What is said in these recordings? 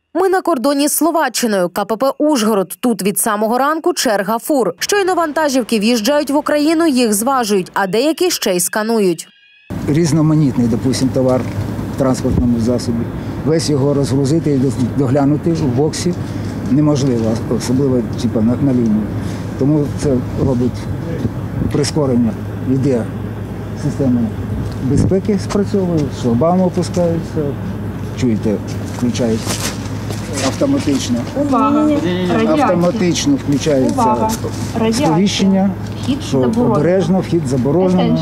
Ми на кордоні з Словаччиною, КПП «Ужгород». Тут від самого ранку черга фур. Щойно вантажівки в'їжджають в Україну, їх зважують, а деякі ще й сканують. Різноманітний, допустимо, товар в транспортному засобі. Весь його розгрузити і доглянути в боксі неможливо, особливо на лінії. Тому це робить прискорення. Йде система безпеки, спрацьовує, шлагбаум опускаються, чуєте, включається автоматично. Автоматично включається сповіщення, що обережно, вхід заборонено.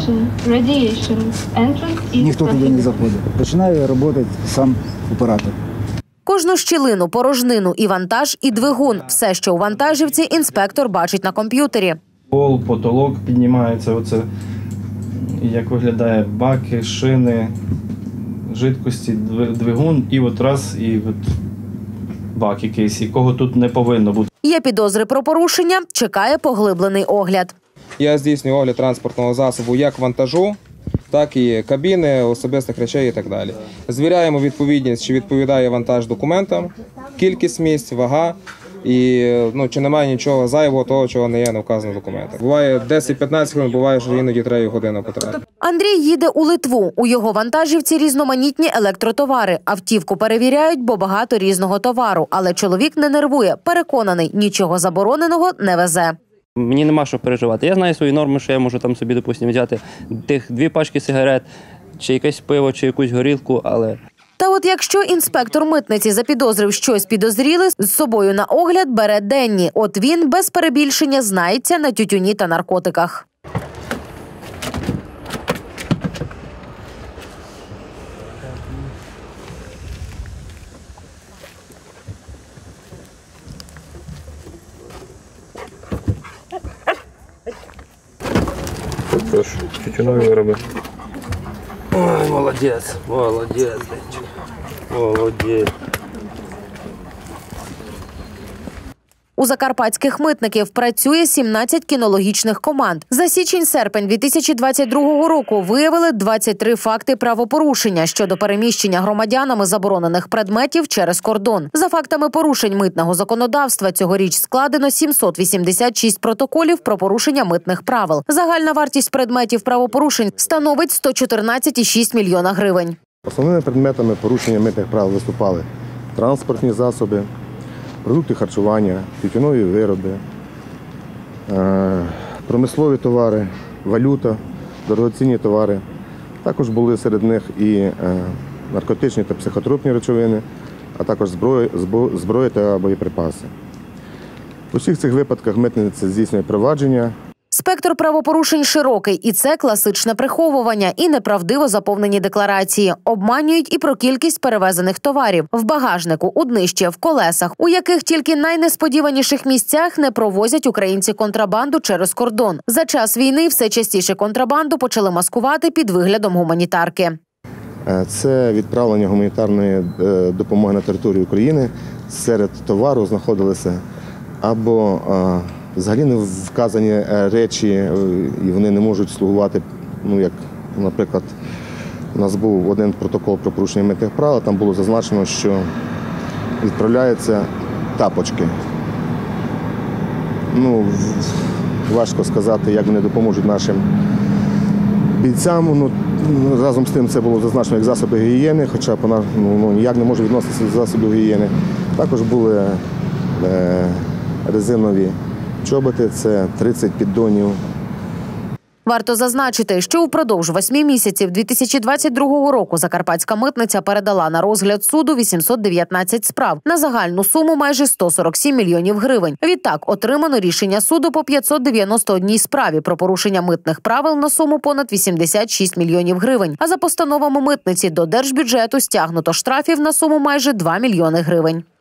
Ніхто туди не заходить. Починає працювати сам оператор. Кожну щілину, порожнину і вантаж, і двигун. Все, що у вантажівці, інспектор бачить на комп'ютері. Пол, потолок піднімається, оце, як виглядає баки, шини, жидкості, двигун і от раз, і от бак якийсь, якого тут не повинно бути. Є підозри про порушення, чекає поглиблений огляд. Я здійснюю огляд транспортного засобу як вантажу, так і кабіни, особистих речей і так далі. Звіряємо відповідність, чи відповідає вантаж документам, кількість місць, вага і чи немає нічого зайвого, того, чого не є не вказано в документах. Буває 10-15 хвилин, буває, що іноді треба годину потратити. Андрій їде у Литву. У його вантажівці різноманітні електротовари. Автівку перевіряють, бо багато різного товару. Але чоловік не нервує, переконаний, нічого забороненого не везе. Мені нема що переживати. Я знаю свої норми, що я можу там собі, допустимо, взяти тих 2 пачки сигарет, чи якесь пиво, чи якусь горілку, але... Та от якщо інспектор митниці запідозрив щось підозріле, з собою на огляд бере денні. От він без перебільшення знається на тютюні та наркотиках. Тож, тютюнові вироби. Ой, молодець, молодець, молодець. У закарпатських митників працює 17 кінологічних команд. За січень-серпень 2022 року виявили 23 факти правопорушення щодо переміщення громадянами заборонених предметів через кордон. За фактами порушень митного законодавства цьогоріч складено 786 протоколів про порушення митних правил. Загальна вартість предметів правопорушень становить 114,6 мільйона гривень. Основними предметами порушення митних правил виступали транспортні засоби, продукти харчування, тютюнові вироби, промислові товари, валюта, дорогоцінні товари. Також були серед них і наркотичні та психотропні речовини, а також зброя та боєприпаси. У всіх цих випадках митниця здійснює провадження. Спектр правопорушень широкий, і це класичне приховування і неправдиво заповнені декларації. Обманюють і про кількість перевезених товарів. В багажнику, у днище, в колесах, у яких тільки найнесподіваніших місцях не провозять українці контрабанду через кордон. За час війни все частіше контрабанду почали маскувати під виглядом гуманітарки. Це відправлення гуманітарної допомоги на територію України. Серед товару знаходилися або взагалі не вказані речі, і вони не можуть слугувати, як, наприклад, у нас був один протокол про порушення митних правил, там було зазначено, що відправляються тапочки. Важко сказати, як вони допоможуть нашим бійцям. Разом з тим це було зазначено як засоби гігієни, хоча ніяк не може відноситися до засобів гігієни. Також були резинові чоботи, це 30 піддонів. Варто зазначити, що упродовж 8 місяців 2022 року Закарпатська митниця передала на розгляд суду 819 справ на загальну суму майже 147 мільйонів гривень. Відтак, отримано рішення суду по 591 справі про порушення митних правил на суму понад 86 мільйонів гривень. А за постановами митниці до держбюджету стягнуто штрафів на суму майже 2 мільйони гривень.